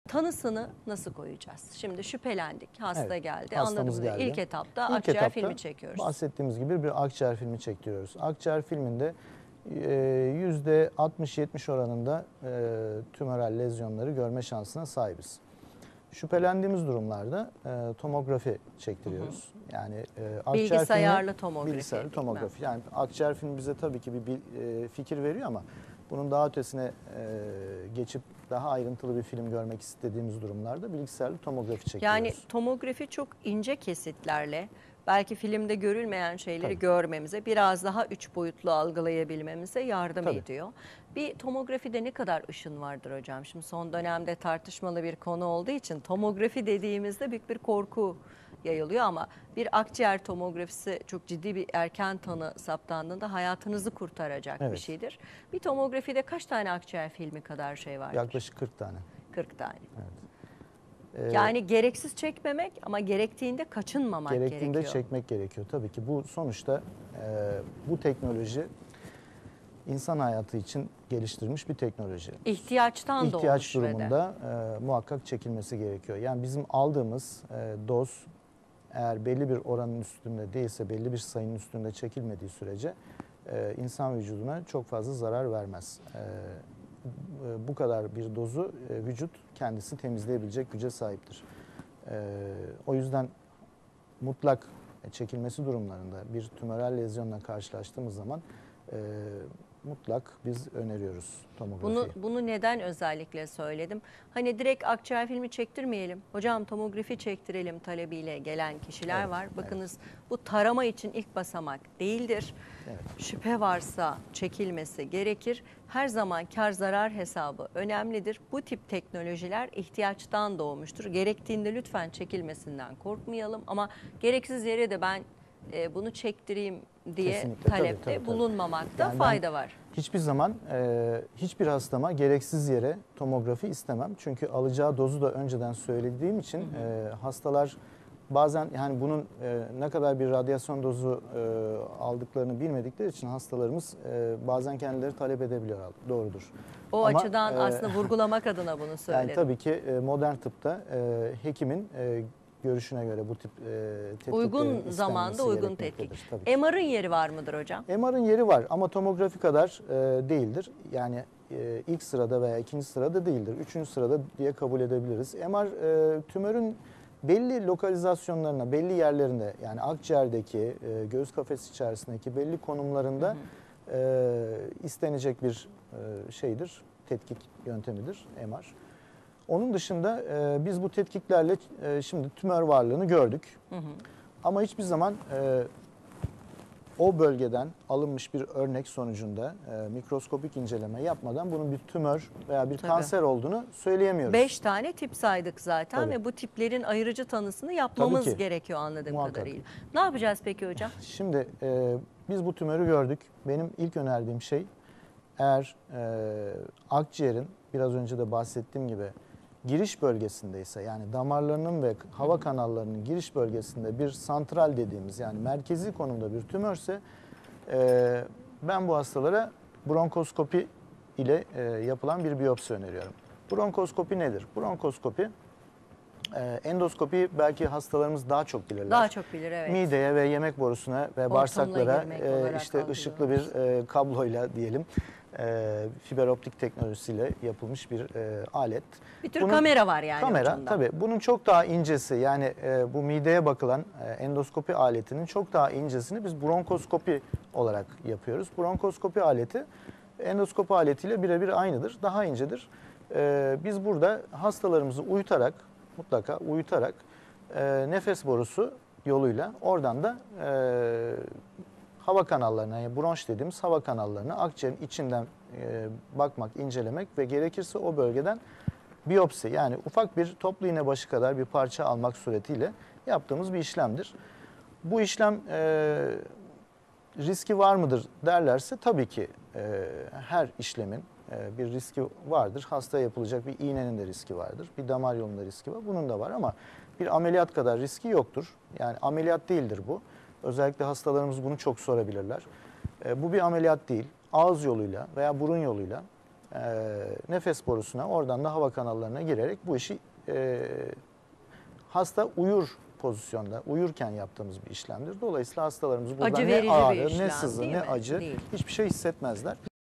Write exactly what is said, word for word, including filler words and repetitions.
Tanısını nasıl koyacağız? Şimdi şüphelendik, hasta Evet, geldi. hastamız Anladığımız geldi. ilk etapta İlk akciğer etapta filmi çekiyoruz. bahsettiğimiz gibi bir akciğer filmi çektiriyoruz. Akciğer filminde yüzde altmış yetmiş oranında tümöral lezyonları görme şansına sahibiz. Şüphelendiğimiz durumlarda e, tomografi çektiriyoruz. Hı hı. Yani e, akciğer bilgisayarlı filmi, tomografi. Bilgisayarlı tomografi. Yani akciğer filmi bize tabii ki bir, bir e, fikir veriyor ama bunun daha ötesine e, geçip daha ayrıntılı bir film görmek istediğimiz durumlarda bilgisayarlı tomografi çekiyoruz. Yani tomografi çok ince kesitlerle belki filmde görülmeyen şeyleri Tabii. görmemize, biraz daha üç boyutlu algılayabilmemize yardım Tabii. ediyor. Bir tomografide ne kadar ışın vardır hocam? Şimdi son dönemde tartışmalı bir konu olduğu için tomografi dediğimizde büyük bir korku yayılıyor ama bir akciğer tomografisi çok ciddi bir erken tanı saptandığında hayatınızı kurtaracak Evet. bir şeydir. Bir tomografide kaç tane akciğer filmi kadar şey vardır? Yaklaşık kırk tane. kırk tane. Evet. Yani gereksiz çekmemek ama gerektiğinde kaçınmamak Gerektiğinde gerekiyor. Gerektiğinde çekmek gerekiyor. Tabii ki bu sonuçta e, bu teknoloji insan hayatı için geliştirilmiş bir teknoloji. İhtiyaçtan İhtiyaç doğmuş durumunda e, muhakkak çekilmesi gerekiyor. Yani bizim aldığımız e, doz eğer belli bir oranın üstünde değilse, belli bir sayının üstünde çekilmediği sürece e, insan vücuduna çok fazla zarar vermez. E, bu kadar bir dozu e, vücut kendisi temizleyebilecek güce sahiptir. E, o yüzden mutlak çekilmesi durumlarında bir tümöral lezyonla karşılaştığımız zaman e, mutlak biz öneriyoruz tomografiyi. Bunu, bunu neden özellikle söyledim? Hani direkt akciğer filmi çektirmeyelim, hocam tomografi çektirelim talebiyle gelen kişiler Evet, var. Bakınız evet. bu tarama için ilk basamak değildir. Evet. Şüphe varsa çekilmesi gerekir. Her zaman kar zarar hesabı önemlidir. Bu tip teknolojiler ihtiyaçtan doğmuştur. Gerektiğinde lütfen çekilmesinden korkmayalım ama gereksiz yere de ben e, bunu çektireyim diye Kesinlikle, talepte tabii, tabii, tabii. bulunmamakta Yani fayda var. Hiçbir zaman e, hiçbir hastama gereksiz yere tomografi istemem. Çünkü alacağı dozu da önceden söylediğim için hı hı. E, hastalar bazen yani bunun e, ne kadar bir radyasyon dozu e, aldıklarını bilmedikleri için hastalarımız e, bazen kendileri talep edebiliyor. Doğrudur. O Ama, açıdan e, aslında vurgulamak adına bunu söyledim. Yani tabii ki e, modern tıpta e, hekimin e, görüşüne göre bu tip e, tetkiklerin uygun zamanda uygun tetkik. M R'ın yeri var mıdır hocam? M R'ın yeri var ama tomografi kadar e, değildir. Yani e, ilk sırada veya ikinci sırada değildir. Üçüncü sırada diye kabul edebiliriz. M R e, tümörün belli lokalizasyonlarına, belli yerlerinde yani akciğerdeki, e, göğüs kafesi içerisindeki belli konumlarında hı hı. E, istenecek bir e, şeydir, tetkik yöntemidir M R. Onun dışında e, biz bu tetkiklerle e, şimdi tümör varlığını gördük. Hı hı. Ama hiçbir zaman e, o bölgeden alınmış bir örnek sonucunda e, mikroskopik inceleme yapmadan bunun bir tümör veya bir Tabii. kanser olduğunu söyleyemiyoruz. Beş tane tip saydık zaten Tabii. ve bu tiplerin ayrıcı tanısını yapmamız gerekiyor anladığım Muhakkak. kadarıyla. Ne yapacağız peki hocam? Şimdi e, biz bu tümörü gördük. Benim ilk önerdiğim şey eğer e, akciğerin biraz önce de bahsettiğim gibi giriş bölgesindeyse yani damarlarının ve hava kanallarının giriş bölgesinde bir santral dediğimiz yani merkezi konumda bir tümörse e, ben bu hastalara bronkoskopi ile e, yapılan bir biyopsi öneriyorum. Bronkoskopi nedir? Bronkoskopi e, endoskopi belki hastalarımız daha çok bilirler. Daha çok bilir evet. Mideye ve yemek borusuna ve bağırsaklara e, işte ışıklı bir e, kabloyla diyelim e, fiber optik teknolojisiyle yapılmış bir e, alet. Bir tür bunun, kamera var yani. Kamera ucunda. tabii. Bunun çok daha incesi yani e, bu mideye bakılan e, endoskopi aletinin çok daha incesini biz bronkoskopi olarak yapıyoruz. Bronkoskopi aleti endoskopi aletiyle birebir aynıdır. Daha incedir. E, biz burada hastalarımızı uyutarak mutlaka uyutarak e, nefes borusu yoluyla oradan da e, hava kanallarına, yani bronş dediğimiz hava kanallarına akciğerin içinden e, bakmak, incelemek ve gerekirse o bölgeden biyopsi yani ufak bir toplu iğne başı kadar bir parça almak suretiyle yaptığımız bir işlemdir. Bu işlem e, riski var mıdır derlerse tabii ki e, her işlemin e, bir riski vardır. Hastaya yapılacak bir iğnenin de riski vardır. Bir damar yolunda riski var. Bunun da var ama bir ameliyat kadar riski yoktur. Yani ameliyat değildir bu. Özellikle hastalarımız bunu çok sorabilirler. E, bu bir ameliyat değil. Ağız yoluyla veya burun yoluyla e, nefes borusuna, oradan da hava kanallarına girerek bu işi e, hasta uyur pozisyonda, uyurken yaptığımız bir işlemdir. Dolayısıyla hastalarımız burada Acı ne verici bir ağrı, işlem, ne sızı, değil ne mi? acı, Değil. hiçbir şey hissetmezler.